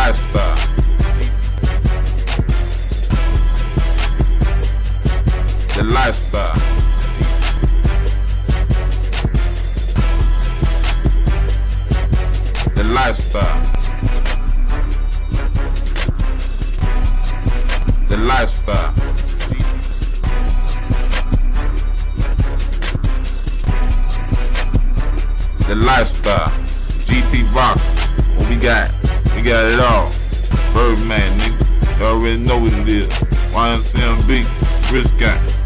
lifestyle. The lifestyle. The lifestyle. The lifestyle. The lifestyle. GT Rock. What we got? We got it all. Birdman, nigga. You already know what it is. YMCMB. Rich Gang.